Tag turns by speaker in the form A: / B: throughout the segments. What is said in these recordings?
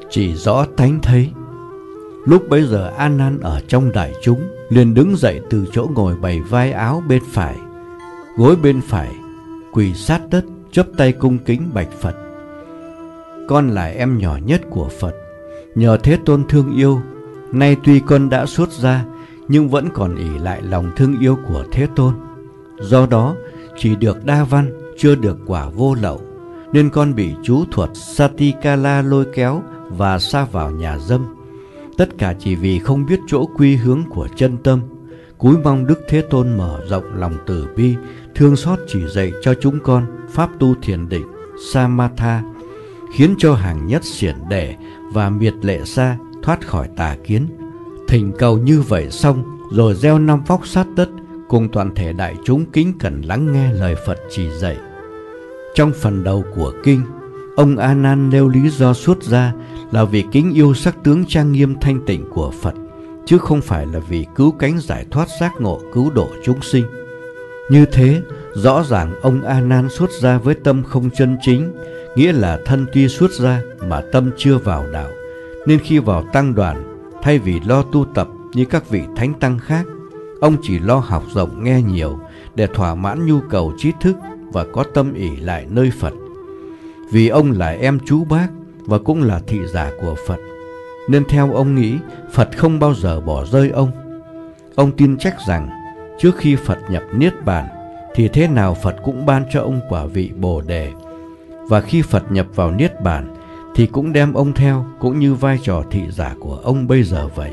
A: chỉ rõ tánh thấy. Lúc bấy giờ A Nan ở trong đại chúng liền đứng dậy từ chỗ ngồi, bày vai áo bên phải, gối bên phải, quỳ sát đất, chắp tay cung kính bạch Phật: Con là em nhỏ nhất của Phật, nhờ Thế Tôn thương yêu, nay tuy con đã xuất gia nhưng vẫn còn ỷ lại lòng thương yêu của Thế Tôn. Do đó chỉ được đa văn, chưa được quả vô lậu, nên con bị chú thuật Satikala lôi kéo và sa vào nhà dâm. Tất cả chỉ vì không biết chỗ quy hướng của chân tâm. Cúi mong Đức Thế Tôn mở rộng lòng từ bi, thương xót chỉ dạy cho chúng con pháp tu thiền định Samatha, khiến cho hàng nhất xiển đệ và miệt lệ sa thoát khỏi tà kiến. Thỉnh cầu như vậy xong, rồi gieo 5 vóc sát đất, cùng toàn thể đại chúng kính cẩn lắng nghe lời Phật chỉ dạy. Trong phần đầu của kinh, ông A Nan nêu lý do xuất gia là vì kính yêu sắc tướng trang nghiêm thanh tịnh của Phật, chứ không phải là vì cứu cánh giải thoát giác ngộ cứu độ chúng sinh. Như thế, rõ ràng ông A Nan xuất gia với tâm không chân chính, nghĩa là thân tuy xuất gia mà tâm chưa vào đạo, nên khi vào tăng đoàn, thay vì lo tu tập như các vị thánh tăng khác, ông chỉ lo học rộng nghe nhiều để thỏa mãn nhu cầu trí thức và có tâm ỷ lại nơi Phật. Vì ông là em chú bác và cũng là thị giả của Phật, nên theo ông nghĩ Phật không bao giờ bỏ rơi ông. Ông tin chắc rằng trước khi Phật nhập Niết Bàn thì thế nào Phật cũng ban cho ông quả vị Bồ Đề, và khi Phật nhập vào Niết Bàn thì cũng đem ông theo, cũng như vai trò thị giả của ông bây giờ vậy.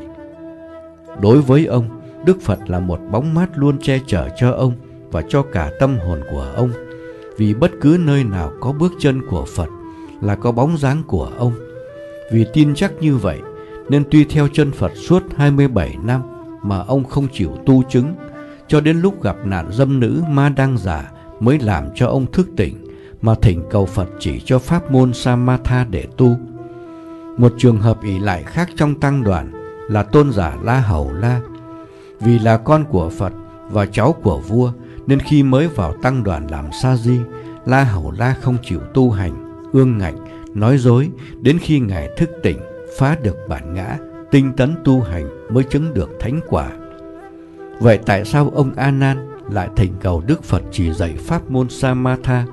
A: Đối với ông, Đức Phật là một bóng mát luôn che chở cho ông và cho cả tâm hồn của ông, vì bất cứ nơi nào có bước chân của Phật là có bóng dáng của ông. Vì tin chắc như vậy nên tuy theo chân Phật suốt 27 năm mà ông không chịu tu chứng, cho đến lúc gặp nạn dâm nữ Ma Đăng Giả mới làm cho ông thức tỉnh, mà thỉnh cầu Phật chỉ cho pháp môn Samatha để tu. Một trường hợp ỷ lại khác trong tăng đoàn là tôn giả La Hầu La. Vì là con của Phật và cháu của vua, nên khi mới vào tăng đoàn làm sa di, La Hầu La không chịu tu hành, ương ngạnh, nói dối, đến khi Ngài thức tỉnh, phá được bản ngã, tinh tấn tu hành mới chứng được thánh quả. Vậy tại sao ông A Nan lại thỉnh cầu Đức Phật chỉ dạy pháp môn Samatha?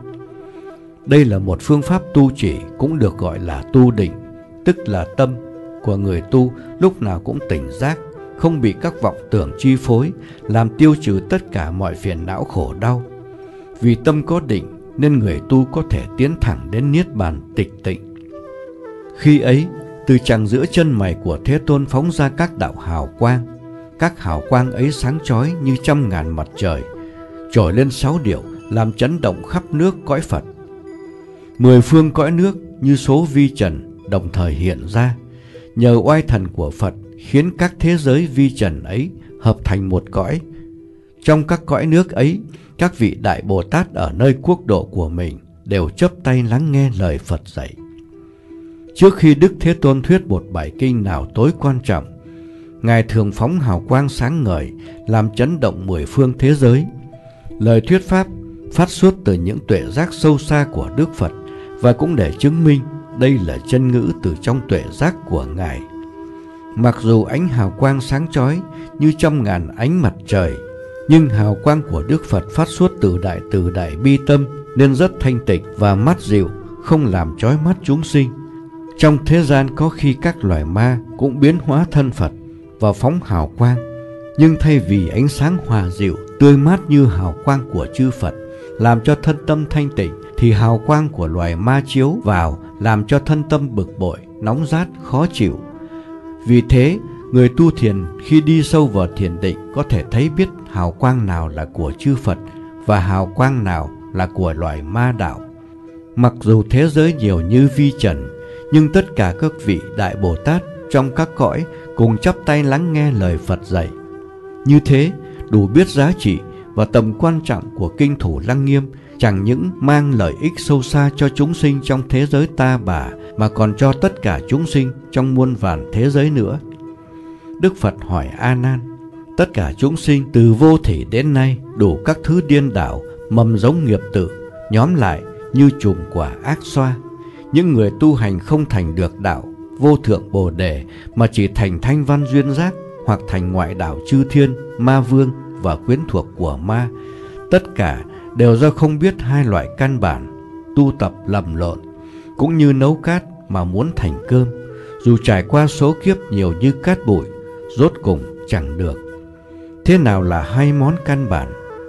A: Đây là một phương pháp tu chỉ, cũng được gọi là tu định, tức là tâm của người tu lúc nào cũng tỉnh giác, không bị các vọng tưởng chi phối, làm tiêu trừ tất cả mọi phiền não khổ đau. Vì tâm có định nên người tu có thể tiến thẳng đến Niết Bàn tịch tịnh. Khi ấy, từ tràng giữa chân mày của Thế Tôn phóng ra các đạo hào quang. Các hào quang ấy sáng chói như 100.000 mặt trời, trồi lên 6 điệu, làm chấn động khắp nước cõi Phật. 10 phương cõi nước như số vi trần đồng thời hiện ra. Nhờ oai thần của Phật khiến các thế giới vi trần ấy hợp thành một cõi. Trong các cõi nước ấy, các vị Đại Bồ Tát ở nơi quốc độ của mình đều chắp tay lắng nghe lời Phật dạy. Trước khi Đức Thế Tôn thuyết một bài kinh nào tối quan trọng, Ngài thường phóng hào quang sáng ngời, làm chấn động 10 phương thế giới. Lời thuyết pháp phát xuất từ những tuệ giác sâu xa của Đức Phật, và cũng để chứng minh đây là chân ngữ từ trong tuệ giác của Ngài. Mặc dù ánh hào quang sáng chói như 100.000 ánh mặt trời, nhưng hào quang của Đức Phật phát xuất từ đại bi tâm nên rất thanh tịnh và mát dịu, không làm chói mắt chúng sinh. Trong thế gian có khi các loài ma cũng biến hóa thân Phật và phóng hào quang, nhưng thay vì ánh sáng hòa dịu, tươi mát như hào quang của chư Phật làm cho thân tâm thanh tịnh, thì hào quang của loài ma chiếu vào làm cho thân tâm bực bội, nóng rát, khó chịu. Vì thế, người tu thiền khi đi sâu vào thiền định có thể thấy biết hào quang nào là của chư Phật và hào quang nào là của loài ma đạo. Mặc dù thế giới nhiều như vi trần, nhưng tất cả các vị Đại Bồ Tát trong các cõi cùng chắp tay lắng nghe lời Phật dạy. Như thế, đủ biết giá trị và tầm quan trọng của Kinh Thủ Lăng Nghiêm, chẳng những mang lợi ích sâu xa cho chúng sinh trong thế giới ta bà, mà còn cho tất cả chúng sinh trong muôn vàn thế giới nữa. Đức Phật hỏi A Nan: tất cả chúng sinh từ vô thỉ đến nay đủ các thứ điên đảo, mầm giống nghiệp tự, nhóm lại như chùm quả ác xoa. Những người tu hành không thành được đạo vô thượng Bồ Đề mà chỉ thành thanh văn duyên giác, hoặc thành ngoại đạo chư thiên, ma vương và quyến thuộc của ma. Tất cả đều do không biết hai loại căn bản, tu tập lầm lộn, cũng như nấu cát mà muốn thành cơm. Dù trải qua số kiếp nhiều như cát bụi, rốt cùng chẳng được. Thế nào là hai món căn bản?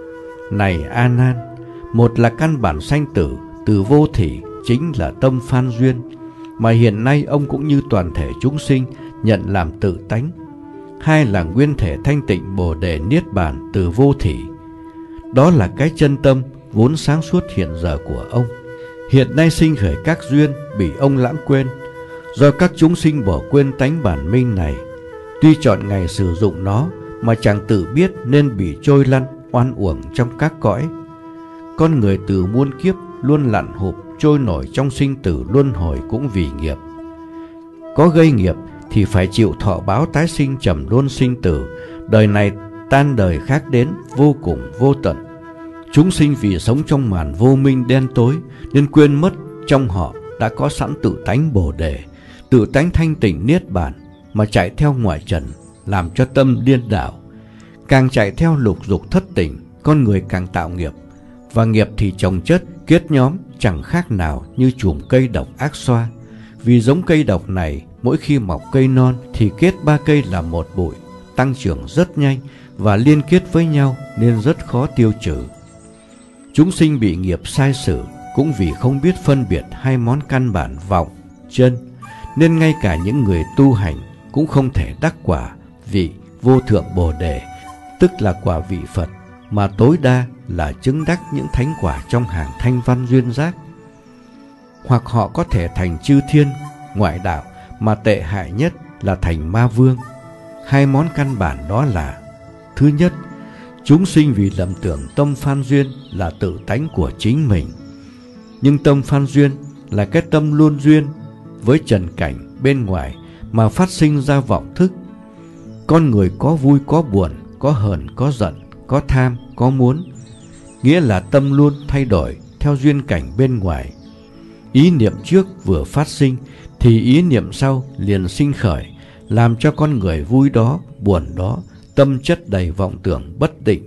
A: Này A Nan, một là căn bản sanh tử từ vô thỉ, chính là tâm phan duyên, mà hiện nay ông cũng như toàn thể chúng sinh nhận làm tự tánh. Hai là nguyên thể thanh tịnh Bồ Đề Niết Bàn từ vô thỉ. Đó là cái chân tâm vốn sáng suốt hiện giờ của ông. Hiện nay sinh khởi các duyên bị ông lãng quên, do các chúng sinh bỏ quên tánh bản minh này. Tuy chọn ngày sử dụng nó mà chẳng tự biết, nên bị trôi lăn oan uổng trong các cõi. Con người từ muôn kiếp luôn lặn hụp trôi nổi trong sinh tử luân hồi cũng vì nghiệp. Có gây nghiệp thì phải chịu thọ báo tái sinh trầm luân sinh tử, đời này tan đời khác đến, vô cùng vô tận. Chúng sinh vì sống trong màn vô minh đen tối nên quên mất trong họ đã có sẵn tự tánh Bồ Đề, tự tánh thanh tịnh Niết Bàn, mà chạy theo ngoại trần, làm cho tâm điên đảo. Càng chạy theo lục dục thất tình, con người càng tạo nghiệp, và nghiệp thì chồng chất kết nhóm, chẳng khác nào như chùm cây độc ác xoa. Vì giống cây độc này, mỗi khi mọc cây non thì kết ba cây làm một bụi, tăng trưởng rất nhanh và liên kết với nhau nên rất khó tiêu trừ. Chúng sinh bị nghiệp sai sử cũng vì không biết phân biệt hai món căn bản vọng, chân, nên ngay cả những người tu hành cũng không thể đắc quả vị vô thượng Bồ Đề, tức là quả vị Phật, mà tối đa là chứng đắc những thánh quả trong hàng thanh văn duyên giác. Hoặc họ có thể thành chư thiên, ngoại đạo, mà tệ hại nhất là thành ma vương. Hai món căn bản đó là: thứ nhất, chúng sinh vì lầm tưởng tâm phan duyên là tự tánh của chính mình. Nhưng tâm phan duyên là cái tâm luôn duyên với trần cảnh bên ngoài mà phát sinh ra vọng thức. Con người có vui có buồn, có hờn có giận, có tham có muốn, nghĩa là tâm luôn thay đổi theo duyên cảnh bên ngoài. Ý niệm trước vừa phát sinh thì ý niệm sau liền sinh khởi, làm cho con người vui đó, buồn đó, tâm chất đầy vọng tưởng bất định.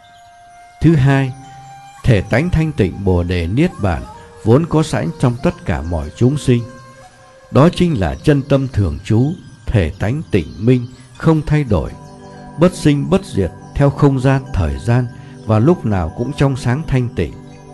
A: Thứ hai, thể tánh thanh tịnh Bồ Đề Niết Bàn vốn có sẵn trong tất cả mọi chúng sinh. Đó chính là chân tâm thường trú, thể tánh tịnh minh, không thay đổi, bất sinh bất diệt theo không gian, thời gian, và lúc nào cũng trong sáng thanh tịnh.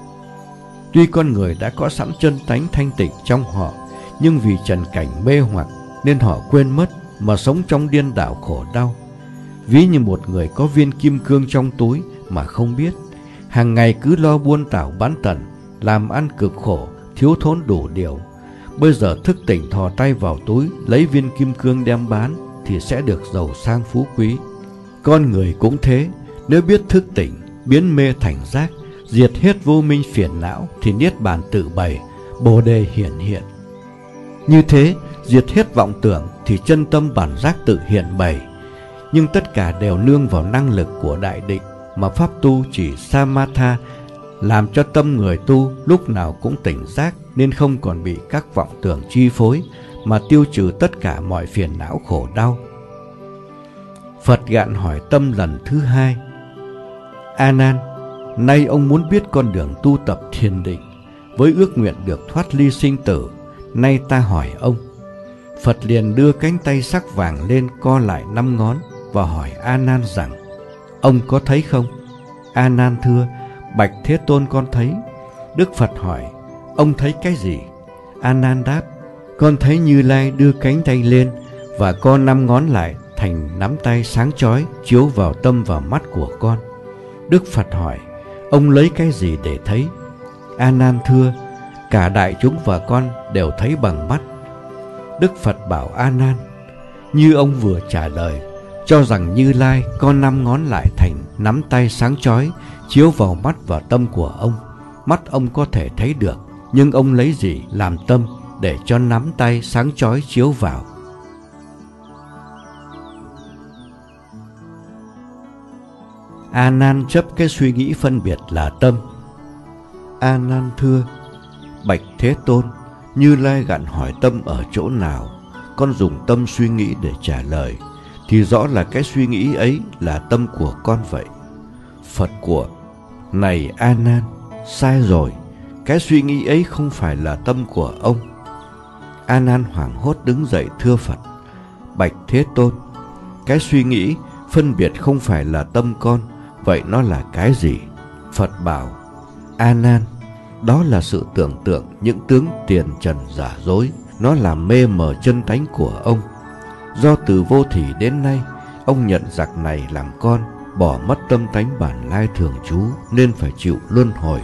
A: Tuy con người đã có sẵn chân tánh thanh tịnh trong họ, nhưng vì trần cảnh mê hoặc nên họ quên mất mà sống trong điên đảo khổ đau. Ví như một người có viên kim cương trong túi mà không biết, hàng ngày cứ lo buôn tảo bán tận, làm ăn cực khổ, thiếu thốn đủ điều. Bây giờ thức tỉnh thò tay vào túi lấy viên kim cương đem bán thì sẽ được giàu sang phú quý. Con người cũng thế, nếu biết thức tỉnh, biến mê thành giác, diệt hết vô minh phiền não thì Niết Bàn tự bày, Bồ Đề hiển hiện. Như thế, diệt hết vọng tưởng thì chân tâm bản giác tự hiện bày. Nhưng tất cả đều nương vào năng lực của đại định, mà pháp tu chỉ Samatha, làm cho tâm người tu lúc nào cũng tỉnh giác, nên không còn bị các vọng tưởng chi phối, mà tiêu trừ tất cả mọi phiền não khổ đau. Phật gạn hỏi tâm lần thứ hai: A Nan, nay ông muốn biết con đường tu tập thiền định với ước nguyện được thoát ly sinh tử. Nay ta hỏi ông. Phật liền đưa cánh tay sắc vàng lên, co lại 5 ngón và hỏi A Nan rằng: ông có thấy không? A Nan thưa: bạch Thế Tôn, con thấy. Đức Phật hỏi: ông thấy cái gì? A Nan đáp: con thấy Như Lai đưa cánh tay lên và co 5 ngón lại thành nắm tay sáng chói chiếu vào tâm và mắt của con. Đức Phật hỏi: ông lấy cái gì để thấy? A Nan thưa: cả đại chúng và con đều thấy bằng mắt. Đức Phật bảo A Nan: như ông vừa trả lời, cho rằng Như Lai co 5 ngón lại thành nắm tay sáng chói chiếu vào mắt và tâm của ông. Mắt ông có thể thấy được, nhưng ông lấy gì làm tâm để cho nắm tay sáng chói chiếu vào? A Nan chấp cái suy nghĩ phân biệt là tâm. A Nan thưa: bạch Thế Tôn, Như Lai gạn hỏi tâm ở chỗ nào? con dùng tâm suy nghĩ để trả lời, thì rõ là cái suy nghĩ ấy là tâm của con vậy. Phật của: Này A Nan, sai rồi, cái suy nghĩ ấy không phải là tâm của ông. A Nan hoảng hốt đứng dậy thưa Phật: Bạch Thế Tôn, cái suy nghĩ phân biệt không phải là tâm con, vậy nó là cái gì? Phật bảo: A Nan, đó là sự tưởng tượng những tướng tiền trần giả dối, nó làm mê mờ chân tánh của ông. Do từ vô thỉ đến nay, ông nhận giặc này làm con, bỏ mất tâm tánh bản lai thường trú, nên phải chịu luân hồi.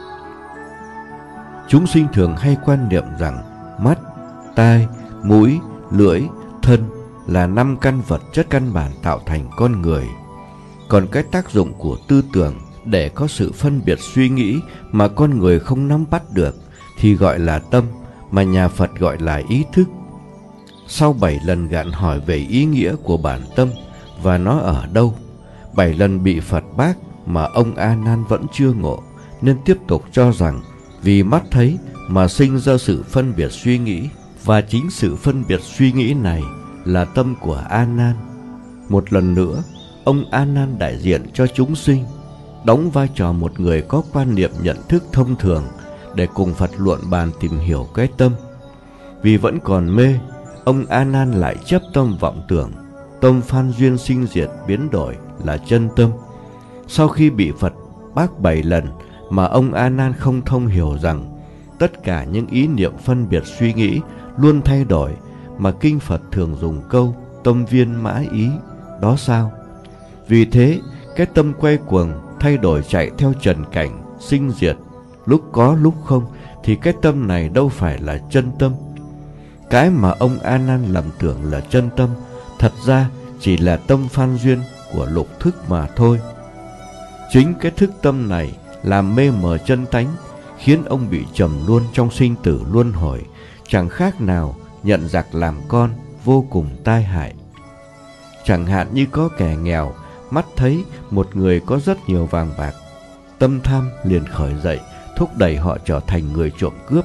A: Chúng sinh thường hay quan niệm rằng mắt, tai, mũi, lưỡi, thân là 5 căn vật chất căn bản tạo thành con người. Còn cái tác dụng của tư tưởng để có sự phân biệt suy nghĩ mà con người không nắm bắt được thì gọi là tâm, mà nhà Phật gọi là ý thức. Sau 7 lần gạn hỏi về ý nghĩa của bản tâm và nó ở đâu, 7 lần bị Phật bác mà ông A Nan vẫn chưa ngộ, nên tiếp tục cho rằng vì mắt thấy mà sinh ra sự phân biệt suy nghĩ, và chính sự phân biệt suy nghĩ này là tâm của A Nan. Một lần nữa, ông A Nan đại diện cho chúng sinh, đóng vai trò một người có quan niệm nhận thức thông thường để cùng Phật luận bàn tìm hiểu cái tâm. Vì vẫn còn mê, ông A Nan lại chấp tâm vọng tưởng, tâm phan duyên sinh diệt biến đổi là chân tâm. Sau khi bị Phật bác 7 lần mà ông A Nan không thông hiểu rằng tất cả những ý niệm phân biệt suy nghĩ luôn thay đổi, mà kinh Phật thường dùng câu tâm viên mã ý, đó sao? Vì thế, cái tâm quay cuồng thay đổi chạy theo trần cảnh sinh diệt, lúc có lúc không, thì cái tâm này đâu phải là chân tâm. Cái mà ông A Nan lầm tưởng là chân tâm, thật ra chỉ là tâm phan duyên của lục thức mà thôi. Chính cái thức tâm này làm mê mờ chân tánh, khiến ông bị trầm luân trong sinh tử luân hồi, chẳng khác nào nhận giặc làm con, vô cùng tai hại. Chẳng hạn như có kẻ nghèo mắt thấy một người có rất nhiều vàng bạc, tâm tham liền khởi dậy, thúc đẩy họ trở thành người trộm cướp.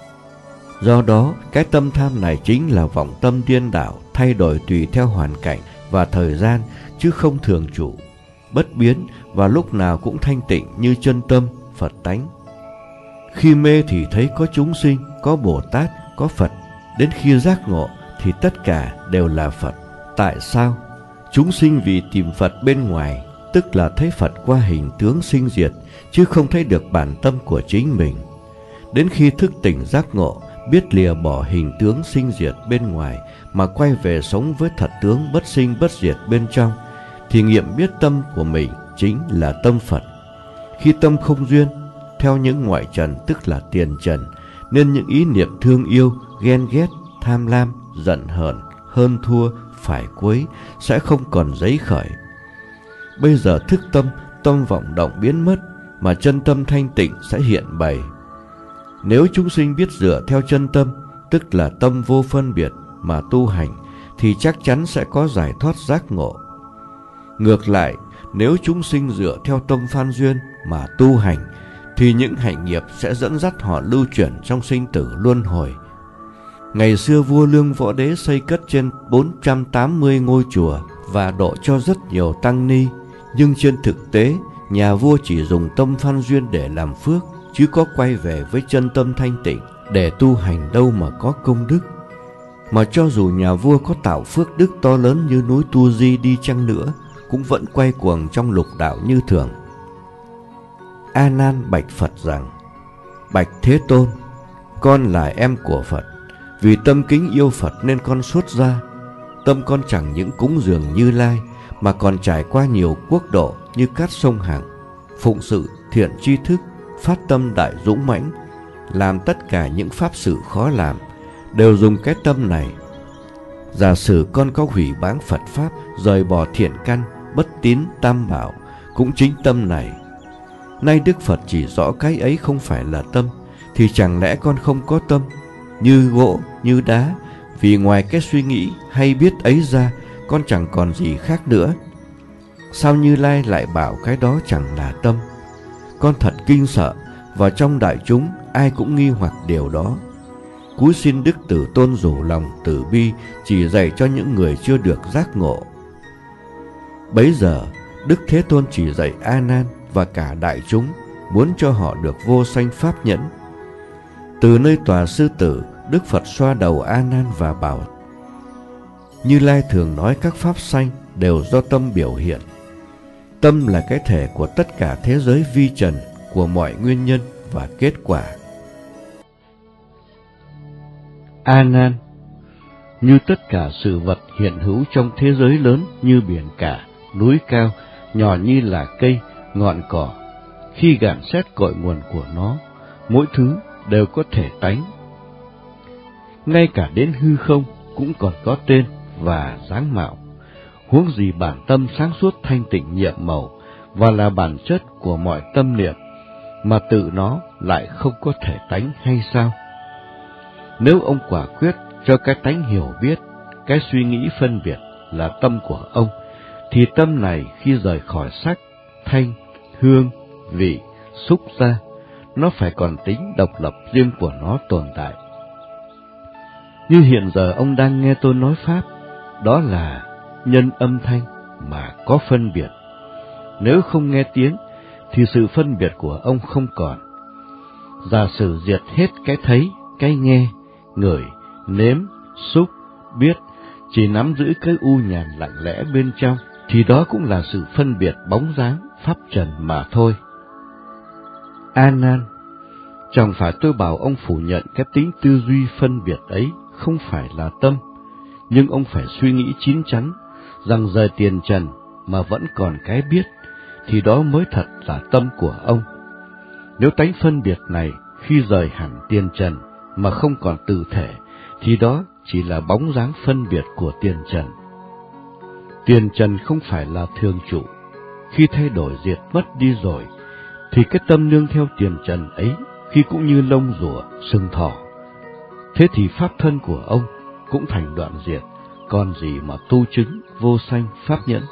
A: Do đó, cái tâm tham này chính là vọng tâm điên đảo, thay đổi tùy theo hoàn cảnh và thời gian, chứ không thường trụ, bất biến và lúc nào cũng thanh tịnh như chân tâm Phật tánh. Khi mê thì thấy có chúng sinh, có Bồ Tát, có Phật, đến khi giác ngộ thì tất cả đều là Phật. Tại sao? Chúng sinh vì tìm Phật bên ngoài, tức là thấy Phật qua hình tướng sinh diệt, chứ không thấy được bản tâm của chính mình. Đến khi thức tỉnh giác ngộ, biết lìa bỏ hình tướng sinh diệt bên ngoài mà quay về sống với thật tướng bất sinh bất diệt bên trong, thì nghiệm biết tâm của mình chính là tâm Phật. Khi tâm không duyên theo những ngoại trần, tức là tiền trần, nên những ý niệm thương yêu, ghen ghét, tham lam, giận hờn, hơn thua, phải quấy sẽ không còn giấy khởi. Bây giờ thức tâm, tâm vọng động biến mất, mà chân tâm thanh tịnh sẽ hiện bày. Nếu chúng sinh biết dựa theo chân tâm, tức là tâm vô phân biệt mà tu hành, thì chắc chắn sẽ có giải thoát giác ngộ. Ngược lại, nếu chúng sinh dựa theo tâm phan duyên mà tu hành, thì những hạnh nghiệp sẽ dẫn dắt họ lưu chuyển trong sinh tử luân hồi. Ngày xưa vua Lương Võ Đế xây cất trên 480 ngôi chùa và độ cho rất nhiều tăng ni, nhưng trên thực tế, nhà vua chỉ dùng tâm phan duyên để làm phước, chứ có quay về với chân tâm thanh tịnh để tu hành đâu mà có công đức. Mà cho dù nhà vua có tạo phước đức to lớn như núi Tu Di đi chăng nữa, cũng vẫn quay cuồng trong lục đạo như thường. A Nan bạch Phật rằng: Bạch Thế Tôn, con là em của Phật, vì tâm kính yêu Phật nên con xuất gia. Tâm con chẳng những cúng dường Như Lai, mà còn trải qua nhiều quốc độ như cát sông Hằng, phụng sự thiện tri thức, phát tâm đại dũng mãnh, làm tất cả những pháp sự khó làm, đều dùng cái tâm này. Giả sử con có hủy báng Phật Pháp, rời bỏ thiện căn, bất tín tam bảo, cũng chính tâm này. Nay Đức Phật chỉ rõ cái ấy không phải là tâm, thì chẳng lẽ con không có tâm, như gỗ, như đá, vì ngoài cái suy nghĩ hay biết ấy ra, con chẳng còn gì khác nữa. Sao Như Lai lại bảo cái đó chẳng là tâm? Con thật kinh sợ, và trong đại chúng ai cũng nghi hoặc điều đó. cúi xin Đức Tử Tôn rủ lòng từ bi chỉ dạy cho những người chưa được giác ngộ. Bấy giờ Đức Thế Tôn chỉ dạy A Nan và cả đại chúng, muốn cho họ được vô sanh pháp nhẫn. Từ nơi tòa sư tử, Đức Phật xoa đầu A Nan và bảo: Như Lai thường nói các pháp sanh đều do tâm biểu hiện. Tâm là cái thể của tất cả thế giới vi trần, của mọi nguyên nhân và kết quả. A Nan, như tất cả sự vật hiện hữu trong thế giới lớn như biển cả, núi cao, nhỏ như là cây, ngọn cỏ, khi gạn xét cội nguồn của nó, mỗi thứ đều có thể tánh. Ngay cả đến hư không cũng còn có tên và dáng mạo, huống gì bản tâm sáng suốt thanh tịnh nhiệm màu và là bản chất của mọi tâm niệm, mà tự nó lại không có thể tánh hay sao? Nếu ông quả quyết cho cái tánh hiểu biết, cái suy nghĩ phân biệt là tâm của ông, thì tâm này khi rời khỏi sắc, thanh, hương, vị, xúc ra, nó phải còn tính độc lập riêng của nó tồn tại. Như hiện giờ ông đang nghe tôi nói pháp, đó là nhân âm thanh mà có phân biệt. Nếu không nghe tiếng, thì sự phân biệt của ông không còn. Giả sử diệt hết cái thấy, cái nghe, ngửi, nếm, xúc, biết, chỉ nắm giữ cái u nhàn lặng lẽ bên trong, thì đó cũng là sự phân biệt bóng dáng, pháp trần mà thôi. A Nan, chẳng phải tôi bảo ông phủ nhận cái tính tư duy phân biệt ấy không phải là tâm, nhưng ông phải suy nghĩ chín chắn rằng rời tiền trần mà vẫn còn cái biết, thì đó mới thật là tâm của ông. Nếu tánh phân biệt này khi rời hẳn tiền trần mà không còn tự thể, thì đó chỉ là bóng dáng phân biệt của tiền trần. Tiền trần không phải là thường trụ, khi thay đổi diệt mất đi rồi, thì cái tâm nương theo tiền trần ấy khi cũng như lông rùa, sừng thỏ. Thế thì pháp thân của ông cũng thành đoạn diệt, còn gì mà tu chứng vô sanh pháp nhẫn.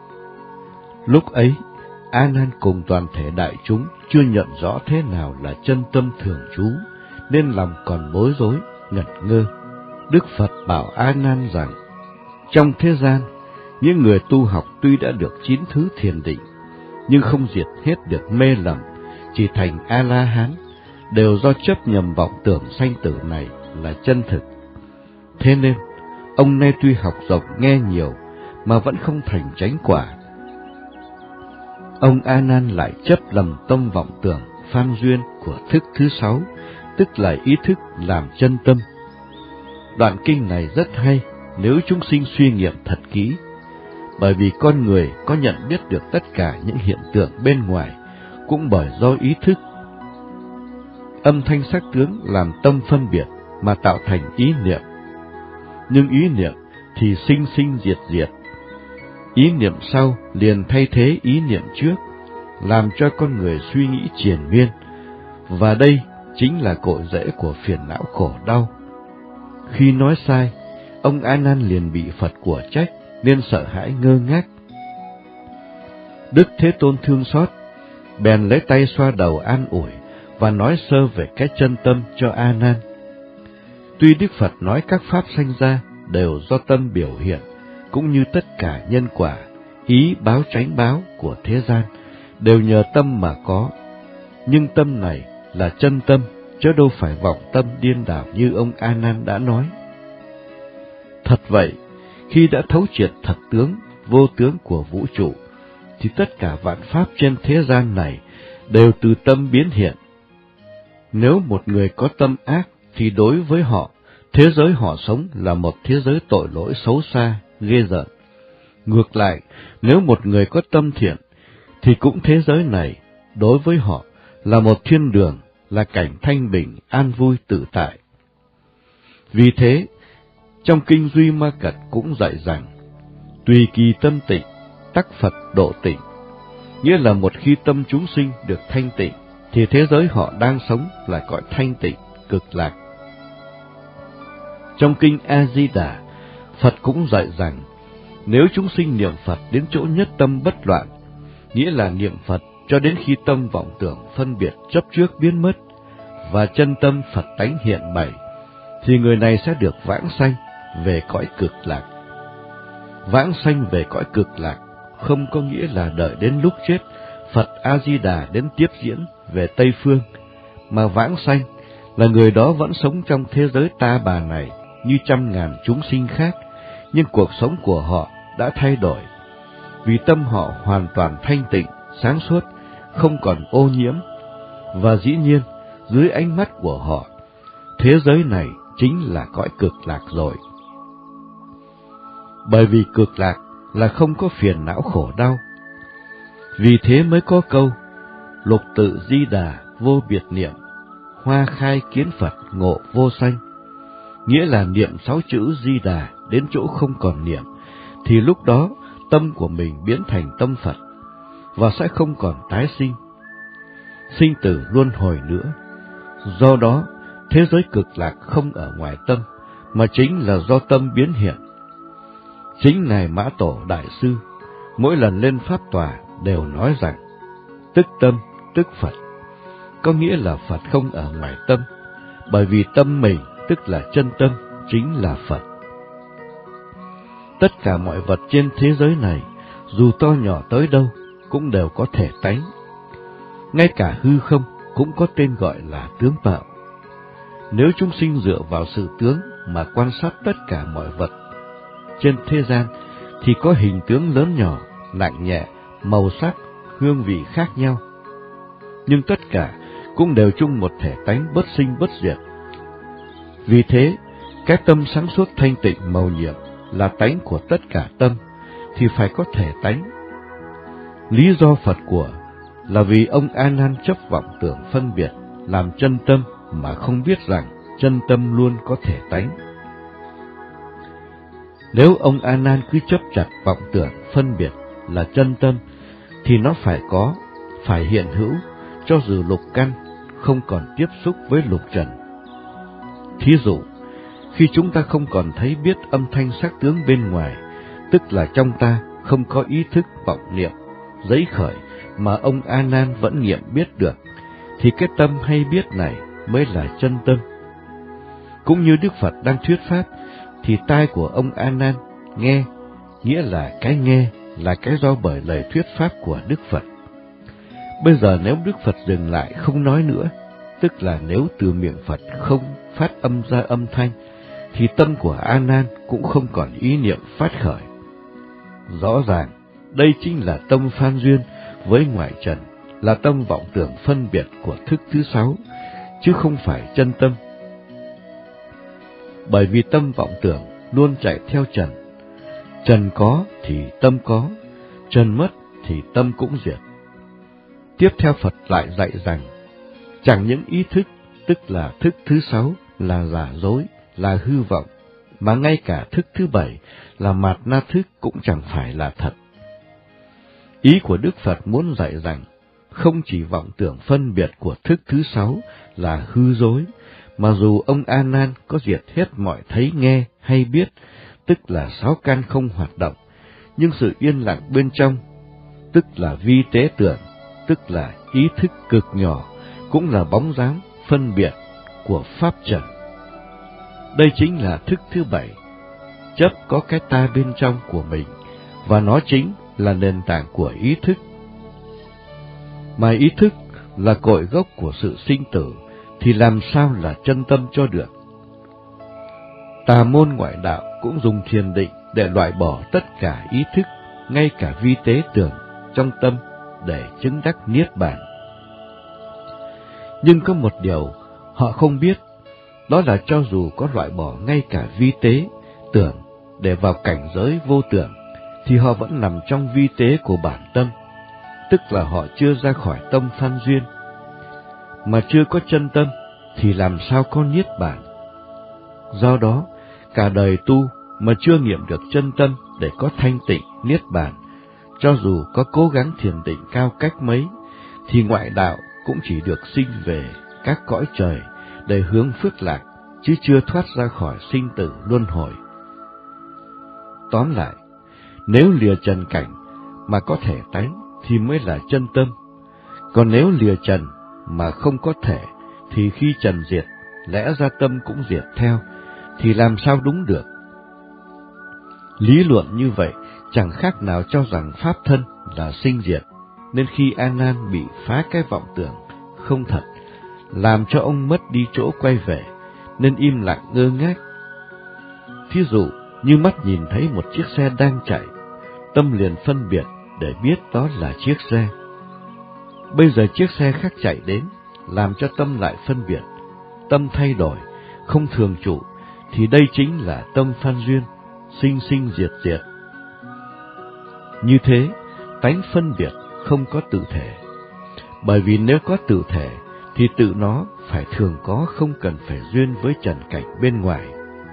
A: Lúc ấy, A Nan cùng toàn thể đại chúng chưa nhận rõ thế nào là chân tâm thường trú, nên lòng còn bối rối, ngẩn ngơ. Đức Phật bảo A Nan rằng, trong thế gian, những người tu học tuy đã được 9 thứ thiền định, nhưng không diệt hết được mê lầm, chỉ thành A-la-hán, đều do chấp nhầm vọng tưởng sanh tử này là chân thực. Thế nên, ông nay tuy học rộng nghe nhiều, mà vẫn không thành chánh quả. Ông A Nan lại chấp lầm tâm vọng tưởng phan duyên của thức thứ 6, tức là ý thức làm chân tâm. Đoạn kinh này rất hay nếu chúng sinh suy nghiệm thật kỹ, bởi vì con người có nhận biết được tất cả những hiện tượng bên ngoài cũng bởi do ý thức. Âm thanh sắc tướng làm tâm phân biệt mà tạo thành ý niệm, nhưng ý niệm thì sinh sinh diệt diệt. Ý niệm sau liền thay thế ý niệm trước, làm cho con người suy nghĩ triền miên, và đây chính là cội rễ của phiền não khổ đau. Khi nói sai, ông A Nan liền bị Phật của trách, nên sợ hãi ngơ ngác. Đức Thế Tôn thương xót, bèn lấy tay xoa đầu an ủi và nói sơ về cái chân tâm cho A Nan. Tuy Đức Phật nói các pháp sanh ra đều do tâm biểu hiện, cũng như tất cả nhân quả, ý báo tránh báo của thế gian đều nhờ tâm mà có, nhưng tâm này là chân tâm, chứ đâu phải vọng tâm điên đảo như ông A Nan đã nói. Thật vậy, khi đã thấu triệt thật tướng, vô tướng của vũ trụ, thì tất cả vạn pháp trên thế gian này đều từ tâm biến hiện. Nếu một người có tâm ác, thì đối với họ, thế giới họ sống là một thế giới tội lỗi xấu xa, ghê rợn. Ngược lại, nếu một người có tâm thiện, thì cũng thế giới này, đối với họ, là một thiên đường, là cảnh thanh bình, an vui tự tại. Vì thế, trong Kinh Duy Ma Cật cũng dạy rằng, tùy kỳ tâm tịnh, tắc Phật độ tịnh, nghĩa là một khi tâm chúng sinh được thanh tịnh, thì thế giới họ đang sống là cõi thanh tịnh, cực lạc. Trong Kinh A-di-đà, Phật cũng dạy rằng, nếu chúng sinh niệm Phật đến chỗ nhất tâm bất loạn, nghĩa là niệm Phật cho đến khi tâm vọng tưởng phân biệt chấp trước biến mất, và chân tâm Phật tánh hiện bày, thì người này sẽ được vãng sanh về cõi cực lạc. Vãng sanh về cõi cực lạc không có nghĩa là đợi đến lúc chết Phật A-di-đà đến tiếp diễn về Tây Phương, mà vãng sanh là người đó vẫn sống trong thế giới ta bà này như trăm ngàn chúng sinh khác, nhưng cuộc sống của họ đã thay đổi, vì tâm họ hoàn toàn thanh tịnh, sáng suốt, không còn ô nhiễm, và dĩ nhiên, dưới ánh mắt của họ, thế giới này chính là cõi cực lạc rồi. Bởi vì cực lạc là không có phiền não khổ đau. Vì thế mới có câu, lục tự di đà vô biệt niệm, hoa khai kiến Phật ngộ vô sanh. Nghĩa là niệm 6 chữ di đà đến chỗ không còn niệm, thì lúc đó tâm của mình biến thành tâm Phật, và sẽ không còn tái sinh, sinh tử luân hồi nữa. Do đó, thế giới cực lạc không ở ngoài tâm, mà chính là do tâm biến hiện. Chính Ngài Mã Tổ Đại Sư, mỗi lần lên Pháp Tòa đều nói rằng, tức tâm, tức Phật, có nghĩa là Phật không ở ngoài tâm, bởi vì tâm mình, tức là chân tâm, chính là Phật. Tất cả mọi vật trên thế giới này, dù to nhỏ tới đâu, cũng đều có thể tánh. Ngay cả hư không cũng có tên gọi là tướng mạo. Nếu chúng sinh dựa vào sự tướng mà quan sát tất cả mọi vật trên thế gian, thì có hình tướng lớn nhỏ, nặng nhẹ, màu sắc, hương vị khác nhau. Nhưng tất cả cũng đều chung một thể tánh bất sinh bất diệt. Vì thế, cái tâm sáng suốt thanh tịnh màu nhiệm là tánh của tất cả tâm, thì phải có thể tánh. Lý do Phật của là vì ông A Nan chấp vọng tưởng phân biệt làm chân tâm, mà không biết rằng chân tâm luôn có thể tánh. Nếu ông A Nan cứ chấp chặt vọng tưởng phân biệt là chân tâm, thì nó phải có, phải hiện hữu, cho dù lục căn không còn tiếp xúc với lục trần. Thí dụ, khi chúng ta không còn thấy biết âm thanh sắc tướng bên ngoài, tức là trong ta không có ý thức vọng niệm giấy khởi mà ông A Nan vẫn nghiệm biết được, thì cái tâm hay biết này mới là chân tâm. Cũng như Đức Phật đang thuyết pháp, thì tai của ông A Nan nghe, nghĩa là cái nghe là cái do bởi lời thuyết pháp của Đức Phật. Bây giờ nếu Đức Phật dừng lại không nói nữa, tức là nếu từ miệng Phật không phát âm ra âm thanh, thì tâm của A Nan cũng không còn ý niệm phát khởi. Rõ ràng, đây chính là tâm phan duyên với ngoại trần, là tâm vọng tưởng phân biệt của thức thứ 6, chứ không phải chân tâm. Bởi vì tâm vọng tưởng luôn chạy theo trần. Trần có thì tâm có, trần mất thì tâm cũng diệt. Tiếp theo Phật lại dạy rằng, chẳng những ý thức, tức là thức thứ 6, là giả dối, là hư vọng, mà ngay cả thức thứ 7, là mạt na thức cũng chẳng phải là thật. Ý của Đức Phật muốn dạy rằng, không chỉ vọng tưởng phân biệt của thức thứ 6 là hư dối, mà dù ông A Nan có diệt hết mọi thấy nghe hay biết, tức là 6 căn không hoạt động, nhưng sự yên lặng bên trong, tức là vi tế tưởng, tức là ý thức cực nhỏ, cũng là bóng dáng phân biệt của pháp trần. Đây chính là thức thứ 7, chấp có cái ta bên trong của mình, và nó chính là nền tảng của ý thức. Mà ý thức là cội gốc của sự sinh tử, thì làm sao là chân tâm cho được? Tà môn ngoại đạo cũng dùng thiền định để loại bỏ tất cả ý thức, ngay cả vi tế tưởng trong tâm, để chứng đắc niết bàn. Nhưng có một điều họ không biết, đó là cho dù có loại bỏ ngay cả vi tế tưởng để vào cảnh giới vô tưởng, thì họ vẫn nằm trong vi tế của bản tâm, tức là họ chưa ra khỏi tâm phan duyên. Mà chưa có chân tâm thì làm sao có niết bàn? Do đó, cả đời tu mà chưa nghiệm được chân tâm để có thanh tịnh niết bàn, cho dù có cố gắng thiền định cao cách mấy, thì ngoại đạo cũng chỉ được sinh về các cõi trời để hướng phước lạc, chứ chưa thoát ra khỏi sinh tử luân hồi. Tóm lại, nếu lìa trần cảnh mà có thể tánh thì mới là chân tâm, còn nếu lìa trần mà không có thể, thì khi trần diệt, lẽ ra tâm cũng diệt theo, thì làm sao đúng được? Lý luận như vậy chẳng khác nào cho rằng pháp thân là sinh diệt, nên khi A Nan bị phá cái vọng tưởng không thật, làm cho ông mất đi chỗ quay về, nên im lặng ngơ ngác. Thí dụ như mắt nhìn thấy một chiếc xe đang chạy, tâm liền phân biệt để biết đó là chiếc xe. Bây giờ chiếc xe khác chạy đến, làm cho tâm lại phân biệt, tâm thay đổi, không thường trụ, thì đây chính là tâm phan duyên, sinh sinh diệt diệt. Như thế, tánh phân biệt không có tự thể, bởi vì nếu có tự thể, thì tự nó phải thường có, không cần phải duyên với trần cảnh bên ngoài.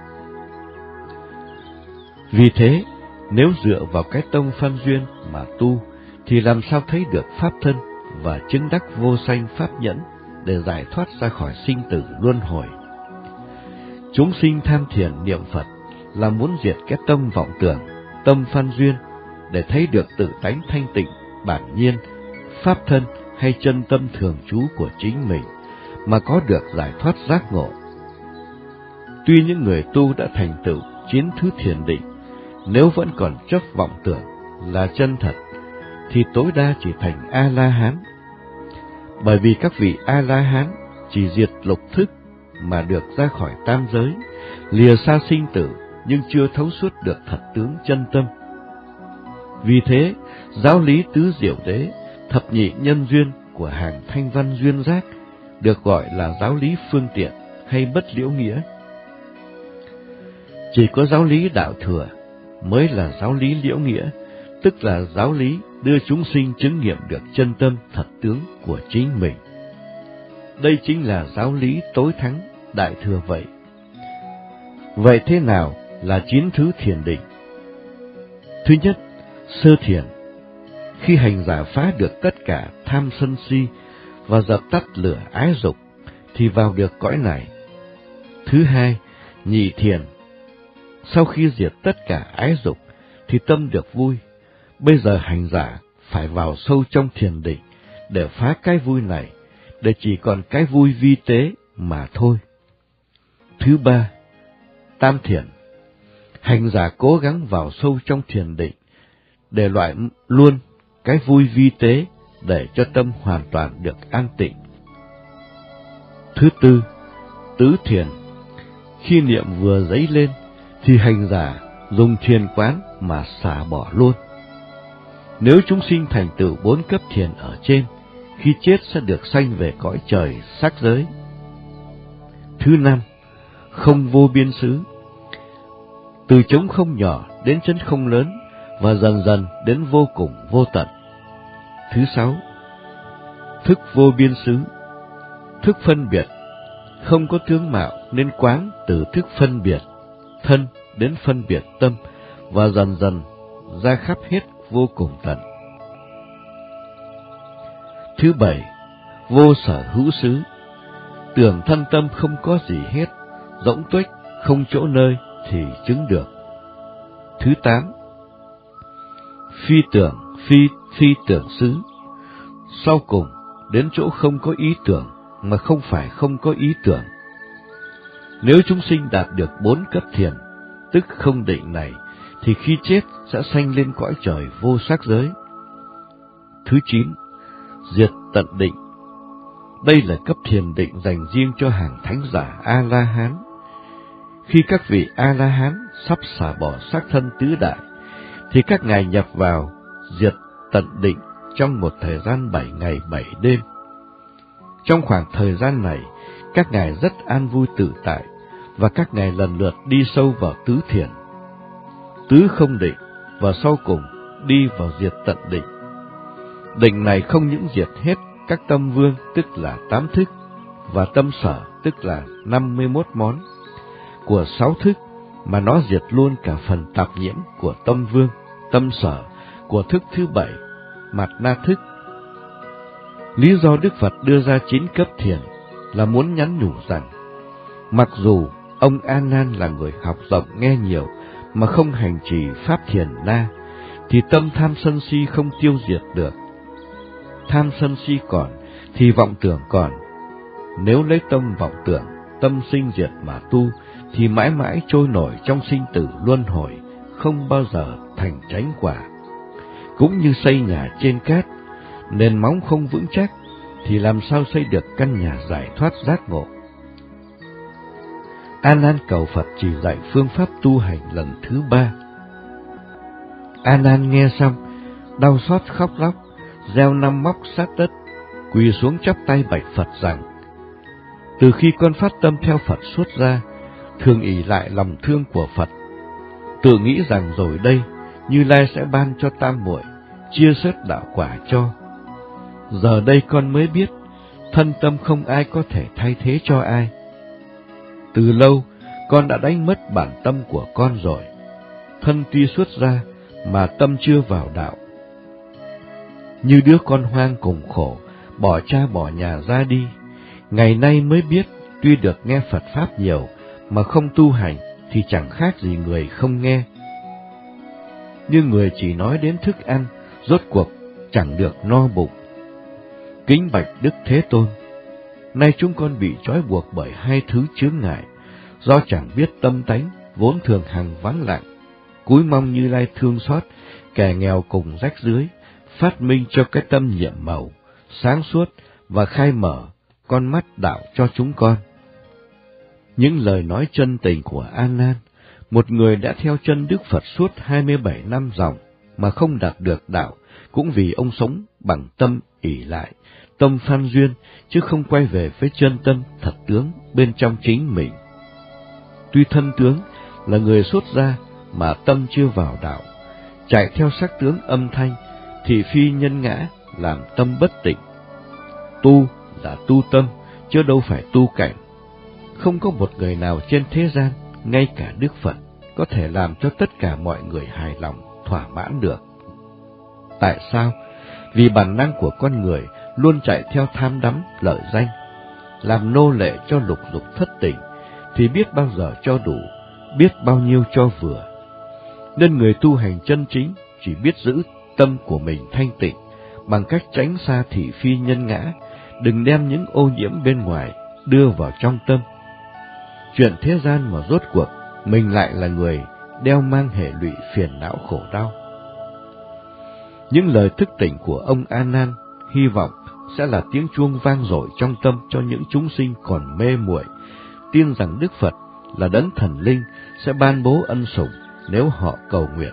A: Vì thế, nếu dựa vào cái tông phan duyên mà tu, thì làm sao thấy được pháp thân và chứng đắc vô sanh pháp nhẫn để giải thoát ra khỏi sinh tử luân hồi. Chúng sinh tham thiền niệm Phật là muốn diệt cái tâm vọng tưởng, tâm phan duyên, để thấy được tự tánh thanh tịnh, bản nhiên, pháp thân hay chân tâm thường trú của chính mình, mà có được giải thoát giác ngộ. Tuy những người tu đã thành tựu 9 thứ thiền định, nếu vẫn còn chấp vọng tưởng là chân thật, thì tối đa chỉ thành A-la-hán. Bởi vì các vị A-la-hán chỉ diệt lục thức mà được ra khỏi tam giới, lìa xa sinh tử, nhưng chưa thấu suốt được thật tướng chân tâm. Vì thế, giáo lý tứ diệu đế, thập nhị nhân duyên của hàng thanh văn duyên giác được gọi là giáo lý phương tiện hay bất liễu nghĩa. Chỉ có giáo lý đạo thừa mới là giáo lý liễu nghĩa, tức là giáo lý đưa chúng sinh chứng nghiệm được chân tâm thật tướng của chính mình. Đây chính là giáo lý tối thắng đại thừa vậy. Vậy thế nào là 9 thứ thiền định? Thứ nhất, sơ thiền. Khi hành giả phá được tất cả tham sân si và dập tắt lửa ái dục, thì vào được cõi này. Thứ hai, nhị thiền. Sau khi diệt tất cả ái dục, thì tâm được vui. Bây giờ hành giả phải vào sâu trong thiền định để phá cái vui này, để chỉ còn cái vui vi tế mà thôi. Thứ ba, tam thiền. Hành giả cố gắng vào sâu trong thiền định để loại luôn cái vui vi tế, để cho tâm hoàn toàn được an tịnh. Thứ tư, tứ thiền. Khi niệm vừa dấy lên, thì hành giả dùng thiền quán mà xả bỏ luôn. Nếu chúng sinh thành tựu 4 cấp thiền ở trên, khi chết sẽ được sanh về cõi trời sắc giới. Thứ năm, không vô biên xứ. Từ trống không nhỏ đến chân không lớn, và dần dần đến vô cùng vô tận. Thứ sáu, thức vô biên xứ. Thức phân biệt, không có tướng mạo nên quán từ thức phân biệt thân đến phân biệt tâm, và dần dần ra khắp hết vô cùng tận. Thứ bảy, vô sở hữu xứ. Tưởng thân tâm không có gì hết, rỗng tuếch, không chỗ nơi thì chứng được. Thứ tám, phi tưởng xứ. Sau cùng, đến chỗ không có ý tưởng, mà không phải không có ý tưởng. Nếu chúng sinh đạt được 4 cấp thiền, tức không định này, thì khi chết sẽ sanh lên cõi trời vô sắc giới. Thứ 9, diệt tận định. Đây là cấp thiền định dành riêng cho hàng thánh giả A-la-hán. Khi các vị A-la-hán sắp xả bỏ xác thân tứ đại, thì các ngài nhập vào diệt tận định trong một thời gian 7 ngày 7 đêm. Trong khoảng thời gian này, các ngài rất an vui tự tại, và các ngài lần lượt đi sâu vào tứ thiền, tứ không định, và sau cùng đi vào diệt tận định. Định này không những diệt hết các tâm vương, tức là 8 thức, và tâm sở, tức là 51 món của 6 thức, mà nó diệt luôn cả phần tạp nhiễm của tâm vương, tâm sở của thức thứ 7, mạt na thức. Lý do Đức Phật đưa ra 9 cấp thiền là muốn nhắn nhủ rằng, mặc dù ông A Nan là người học rộng nghe nhiều mà không hành trì pháp thiền na, thì tâm tham sân si không tiêu diệt được. Tham sân si còn thì vọng tưởng còn. Nếu lấy tâm vọng tưởng, tâm sinh diệt mà tu, thì mãi mãi trôi nổi trong sinh tử luân hồi, không bao giờ thành chánh quả. Cũng như xây nhà trên cát, nền móng không vững chắc, thì làm sao xây được căn nhà giải thoát giác ngộ. A Nan cầu Phật chỉ dạy phương pháp tu hành lần thứ 3. A Nan nghe xong, đau xót khóc lóc, gieo 5 móc sát đất, quỳ xuống chắp tay bạch Phật rằng: từ khi con phát tâm theo Phật xuất ra, thường ỷ lại lòng thương của Phật, tự nghĩ rằng rồi đây Như Lai sẽ ban cho tam muội, chia sớt đạo quả cho. Giờ đây con mới biết, thân tâm không ai có thể thay thế cho ai. Từ lâu, con đã đánh mất bản tâm của con rồi. Thân tuy xuất ra, mà tâm chưa vào đạo. Như đứa con hoang cùng khổ, bỏ cha bỏ nhà ra đi. Ngày nay mới biết, tuy được nghe Phật Pháp nhiều, mà không tu hành, thì chẳng khác gì người không nghe. Như người chỉ nói đến thức ăn, rốt cuộc chẳng được no bụng. Kính bạch Đức Thế Tôn, nay chúng con bị trói buộc bởi 2 thứ chướng ngại, do chẳng biết tâm tánh, vốn thường hằng vắng lặng, cúi mong Như Lai thương xót, kẻ nghèo cùng rách rưới, phát minh cho cái tâm nhiệm màu, sáng suốt và khai mở con mắt đạo cho chúng con. Những lời nói chân tình của A Nan, một người đã theo chân Đức Phật suốt 27 năm dòng mà không đạt được đạo, cũng vì ông sống bằng tâm ỷ lại, tâm phan duyên, chứ không quay về với chân tâm thật tướng bên trong chính mình. Tuy thân tướng là người xuất gia mà tâm chưa vào đạo, chạy theo sắc tướng âm thanh, thị phi nhân ngã, làm tâm bất tịnh. Tu là tu tâm, chứ đâu phải tu cảnh. Không có một người nào trên thế gian, ngay cả Đức Phật, có thể làm cho tất cả mọi người hài lòng, thỏa mãn được. Tại sao? Vì bản năng của con người luôn chạy theo tham đắm, lợi danh, làm nô lệ cho lục dục thất tình, thì biết bao giờ cho đủ, biết bao nhiêu cho vừa. Nên người tu hành chân chính chỉ biết giữ tâm của mình thanh tịnh, bằng cách tránh xa thị phi nhân ngã, đừng đem những ô nhiễm bên ngoài đưa vào trong tâm. Chuyện thế gian mà rốt cuộc, mình lại là người đeo mang hệ lụy phiền não khổ đau. Những lời thức tỉnh của ông A Nan hy vọng sẽ là tiếng chuông vang dội trong tâm cho những chúng sinh còn mê muội, tin rằng Đức Phật là đấng thần linh sẽ ban bố ân sủng nếu họ cầu nguyện.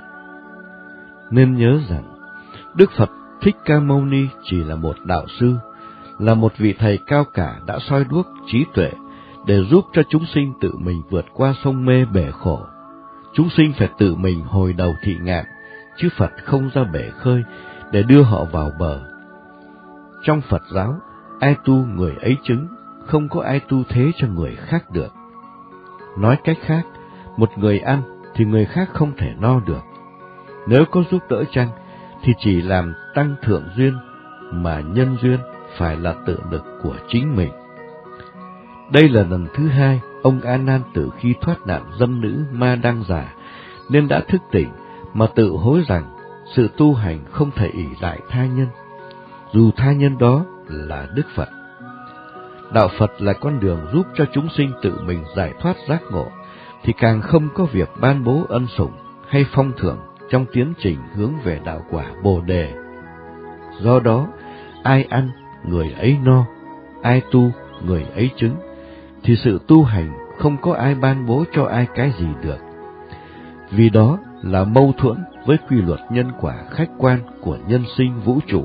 A: Nên nhớ rằng Đức Phật Thích Ca Mâu Ni chỉ là một đạo sư, là một vị thầy cao cả đã soi đuốc trí tuệ để giúp cho chúng sinh tự mình vượt qua sông mê bể khổ. Chúng sinh phải tự mình hồi đầu thị ngạn, chứ Phật không ra bể khơi để đưa họ vào bờ. Trong Phật giáo, ai tu người ấy chứng, không có ai tu thế cho người khác được. Nói cách khác, một người ăn thì người khác không thể no được. Nếu có giúp đỡ chăng, thì chỉ làm tăng thượng duyên, mà nhân duyên phải là tự lực của chính mình. Đây là lần thứ 2 ông A Nan từ khi thoát nạn dâm nữ ma đăng giả, nên đã thức tỉnh mà tự hối rằng sự tu hành không thể ỷ lại tha nhân, dù tha nhân đó là Đức Phật. Đạo Phật là con đường giúp cho chúng sinh tự mình giải thoát giác ngộ, thì càng không có việc ban bố ân sủng hay phong thưởng trong tiến trình hướng về đạo quả Bồ Đề. Do đó, ai ăn, người ấy no, ai tu, người ấy chứng, thì sự tu hành không có ai ban bố cho ai cái gì được. Vì đó là mâu thuẫn với quy luật nhân quả khách quan của nhân sinh vũ trụ.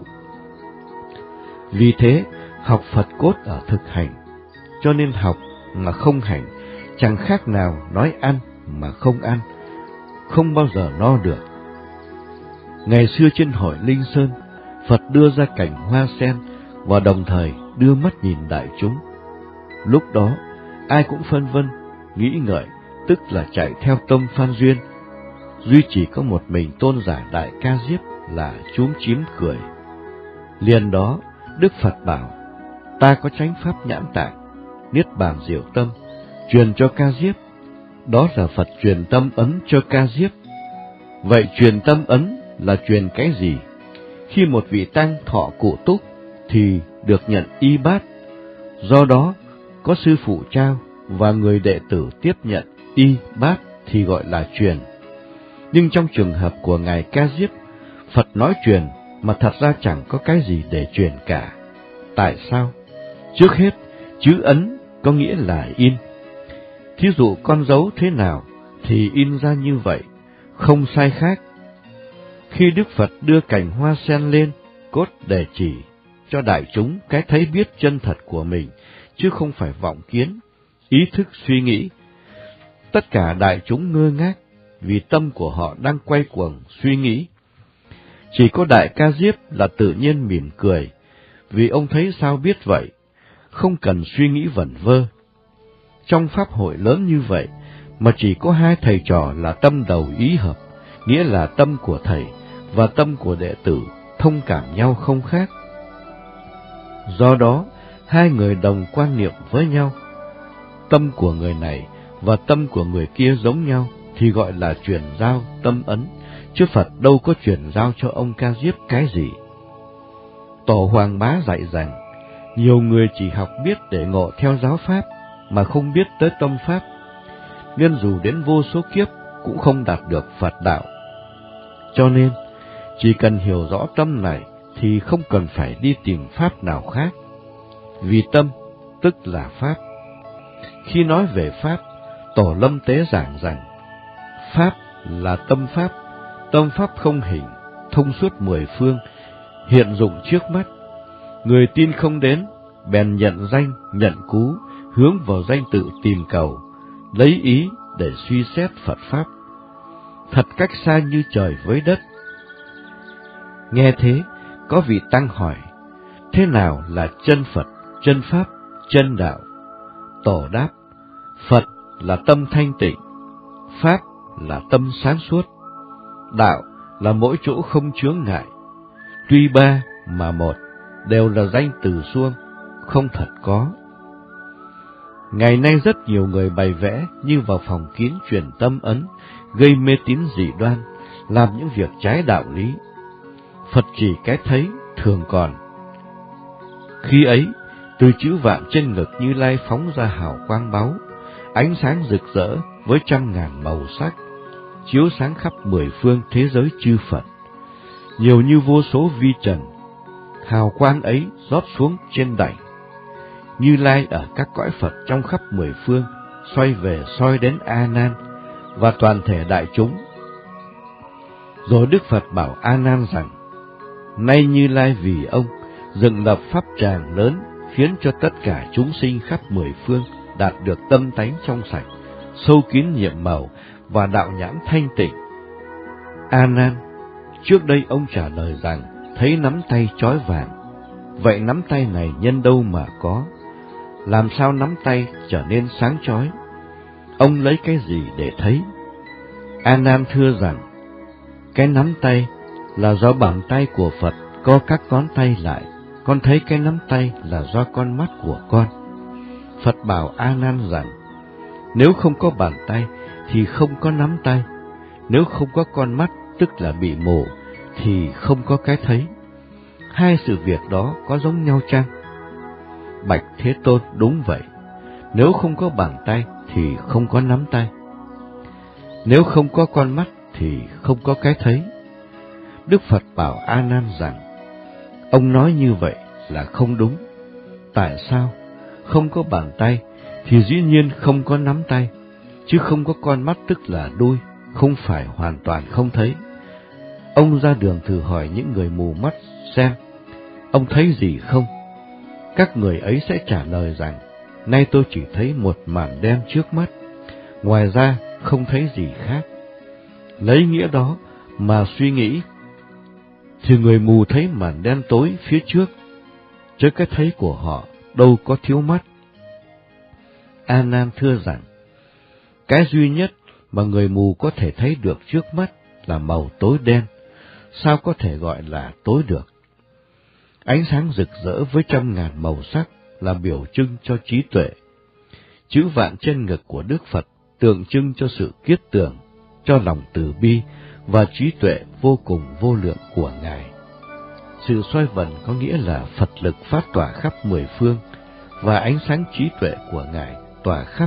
A: Vì thế, học Phật cốt ở thực hành, cho nên học mà không hành, chẳng khác nào nói ăn mà không ăn, không bao giờ no được. Ngày xưa trên hội Linh Sơn, Phật đưa ra cảnh hoa sen và đồng thời đưa mắt nhìn đại chúng. Lúc đó, ai cũng phân vân, nghĩ ngợi, tức là chạy theo tâm phan duyên. Duy chỉ có một mình tôn giả Đại Ca Diếp là chúm chím cười. Liền đó, Đức Phật bảo, ta có chánh pháp nhãn tạng, niết bàn diệu tâm, truyền cho Ca Diếp. Đó là Phật truyền tâm ấn cho Ca Diếp. Vậy truyền tâm ấn là truyền cái gì? Khi một vị tăng thọ cụ túc thì được nhận y bát. Do đó, có sư phụ trao và người đệ tử tiếp nhận y, bát thì gọi là truyền. Nhưng trong trường hợp của Ngài Ca Diếp, Phật nói truyền mà thật ra chẳng có cái gì để truyền cả. Tại sao? Trước hết, chữ ấn có nghĩa là in. Thí dụ con dấu thế nào thì in ra như vậy, không sai khác. Khi Đức Phật đưa cành hoa sen lên, cốt để chỉ cho đại chúng cái thấy biết chân thật của mình, chứ không phải vọng kiến, ý thức suy nghĩ. Tất cả đại chúng ngơ ngác, vì tâm của họ đang quay cuồng suy nghĩ. Chỉ có Đại Ca Diếp là tự nhiên mỉm cười, vì ông thấy sao biết vậy, không cần suy nghĩ vẩn vơ. Trong pháp hội lớn như vậy, mà chỉ có hai thầy trò là tâm đầu ý hợp, nghĩa là tâm của thầy và tâm của đệ tử thông cảm nhau không khác. Do đó, hai người đồng quan niệm với nhau. Tâm của người này và tâm của người kia giống nhau thì gọi là truyền giao tâm ấn, chứ Phật đâu có truyền giao cho ông Ca Diếp cái gì. Tổ Hoàng Bá dạy rằng, nhiều người chỉ học biết để ngộ theo giáo pháp, mà không biết tới tâm pháp, nên dù đến vô số kiếp cũng không đạt được Phật đạo. Cho nên, chỉ cần hiểu rõ tâm này thì không cần phải đi tìm pháp nào khác, vì tâm tức là pháp. Khi nói về pháp, Tổ Lâm Tế giảng rằng, pháp là tâm pháp không hình, thông suốt mười phương, hiện dụng trước mắt. Người tin không đến, bèn nhận danh, nhận cú, hướng vào danh tự tìm cầu, lấy ý để suy xét Phật Pháp. Thật cách xa như trời với đất. Nghe thế, có vị tăng hỏi, thế nào là chân Phật, chân Pháp, chân Đạo? Tổ đáp, Phật là tâm thanh tịnh, Pháp là tâm sáng suốt, Đạo là mỗi chỗ không chướng ngại. Tuy ba mà một, đều là danh từ suông, không thật có. Ngày nay rất nhiều người bày vẽ như vào phòng kín truyền tâm ấn, gây mê tín dị đoan, làm những việc trái đạo lý. Phật chỉ cái thấy thường còn. Khi ấy, từ chữ vạn trên ngực Như Lai phóng ra hào quang báu, ánh sáng rực rỡ với trăm ngàn màu sắc, chiếu sáng khắp mười phương thế giới chư Phật. Nhiều như vô số vi trần, hào quang ấy rót xuống trên đảnh. Như Lai ở các cõi Phật trong khắp mười phương, xoay về soi đến A Nan và toàn thể đại chúng. Rồi Đức Phật bảo A Nan rằng, nay Như Lai vì ông dựng lập pháp tràng lớn, khiến cho tất cả chúng sinh khắp mười phương đạt được tâm tánh trong sạch, sâu kín nhiệm màu và đạo nhãn thanh tịnh. A Nan, trước đây ông trả lời rằng thấy nắm tay chói vàng. Vậy nắm tay này nhân đâu mà có? Làm sao nắm tay trở nên sáng chói? Ông lấy cái gì để thấy? A Nan thưa rằng, cái nắm tay là do bàn tay của Phật co các ngón tay lại, con thấy cái nắm tay là do con mắt của con. Phật bảo A Nan rằng, nếu không có bàn tay thì không có nắm tay, nếu không có con mắt tức là bị mù thì không có cái thấy. Hai sự việc đó có giống nhau chăng? Bạch Thế Tôn, đúng vậy. Nếu không có bàn tay thì không có nắm tay, nếu không có con mắt thì không có cái thấy. Đức Phật bảo A Nan rằng, ông nói như vậy là không đúng. Tại sao? Không có bàn tay thì dĩ nhiên không có nắm tay, chứ không có con mắt tức là đuôi, không phải hoàn toàn không thấy. Ông ra đường thử hỏi những người mù mắt xem, ông thấy gì không? Các người ấy sẽ trả lời rằng, nay tôi chỉ thấy một màn đen trước mắt, ngoài ra không thấy gì khác. Lấy nghĩa đó mà suy nghĩ, thì người mù thấy màn đen tối phía trước, chứ cái thấy của họ đâu có thiếu mắt. A Nan thưa rằng, cái duy nhất mà người mù có thể thấy được trước mắt là màu tối đen, sao có thể gọi là tối được? Ánh sáng rực rỡ với trăm ngàn màu sắc là biểu trưng cho trí tuệ. Chữ vạn trên ngực của Đức Phật tượng trưng cho sự kiết tưởng, cho lòng từ bi và trí tuệ vô cùng vô lượng của Ngài. Sự xoay vần có nghĩa là Phật lực phát tỏa khắp mười phương, và ánh sáng trí tuệ của Ngài tỏa khắp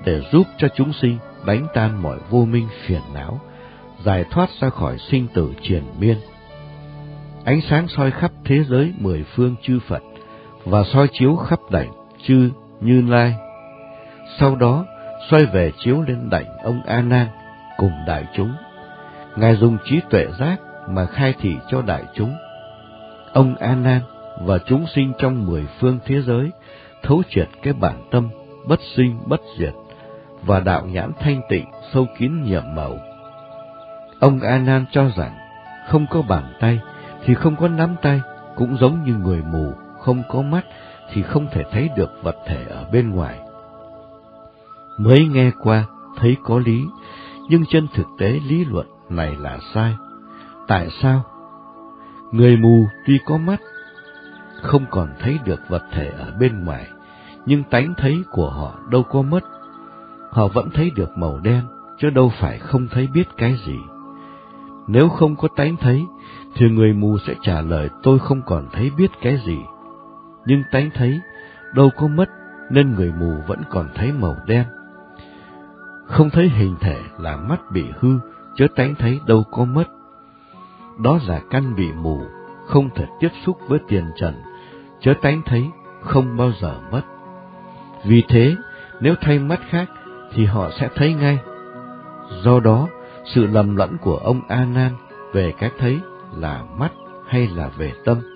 A: để giúp cho chúng sinh đánh tan mọi vô minh phiền não, giải thoát ra khỏi sinh tử triền miên. Ánh sáng soi khắp thế giới mười phương chư Phật và soi chiếu khắp đảnh chư Như Lai. Sau đó xoay về chiếu lên đảnh ông A Nan cùng đại chúng. Ngài dùng trí tuệ giác mà khai thị cho đại chúng. Ông A Nan và chúng sinh trong mười phương thế giới thấu triệt cái bản tâm bất sinh bất diệt và đạo nhãn thanh tịnh sâu kín nhiệm màu. Ông A Nan cho rằng không có bàn tay thì không có nắm tay, cũng giống như người mù không có mắt thì không thể thấy được vật thể ở bên ngoài. Mới nghe qua thấy có lý, nhưng trên thực tế lý luận này là sai. Tại sao? Người mù tuy có mắt, không còn thấy được vật thể ở bên ngoài, nhưng tánh thấy của họ đâu có mất. Họ vẫn thấy được màu đen, chứ đâu phải không thấy biết cái gì. Nếu không có tánh thấy, thì người mù sẽ trả lời tôi không còn thấy biết cái gì. Nhưng tánh thấy đâu có mất, nên người mù vẫn còn thấy màu đen. Không thấy hình thể là mắt bị hư, chớ tánh thấy đâu có mất. Đó là căn bị mù, không thể tiếp xúc với tiền trần, chớ tánh thấy không bao giờ mất. Vì thế, nếu thay mắt khác thì họ sẽ thấy ngay. Do đó, sự lầm lẫn của ông A Nan về cái thấy là mắt hay là về tâm